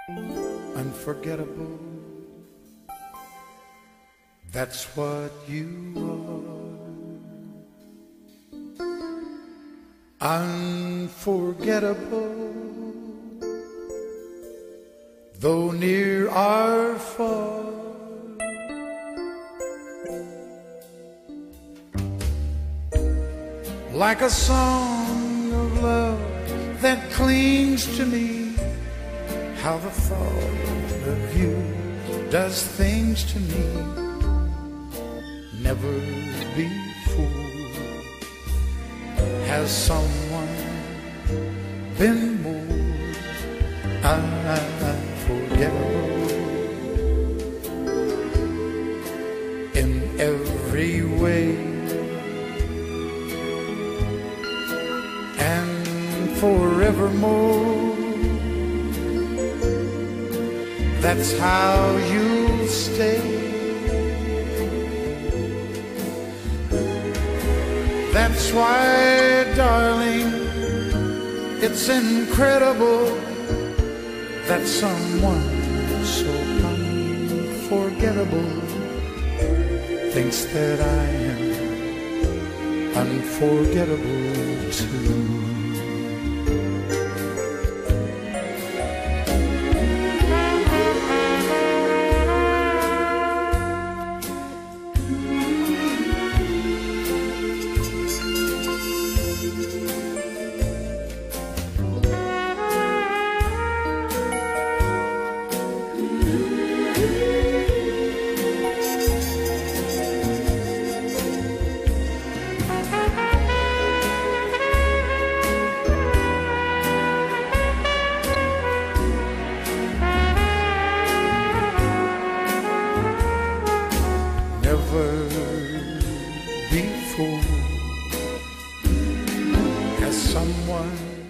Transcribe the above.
unforgettable. That's what you are, unforgettable. Though near or far, like a song of love that clings to me, how the thought of you does things to me. Never before has someone been more unforgettable. In every way and forevermore, that's how you'll stay. That's why, darling, it's incredible that someone so unforgettable thinks that I am unforgettable too. Never before has someone